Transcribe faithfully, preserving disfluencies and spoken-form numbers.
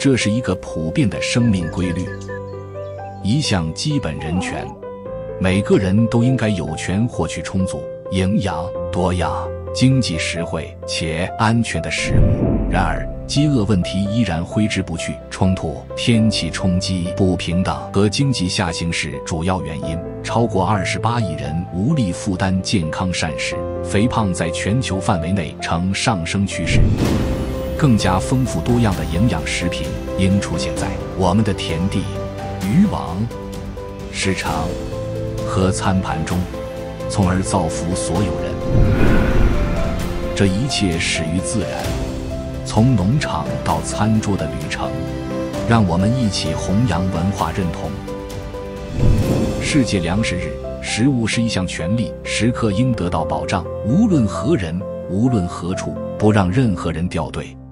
这是一个普遍的生命规律，一项基本人权，每个人都应该有权获取充足、营养、多样、经济实惠且安全的食物。然而，饥饿问题依然挥之不去，冲突、天气冲击、不平等和经济下行是主要原因。超过二十八亿人无力负担健康膳食，肥胖在全球范围内呈上升趋势。更加丰富多样的营养食品应出现在我们的田地、渔网、市场和餐盘中，从而造福所有人。这一切始于自然，从农场到餐桌的旅程，让我们一起弘扬文化认同。世界粮食日，食物是一项权利，时刻应得到保障，无论何人，无论何处，不让任何人掉队。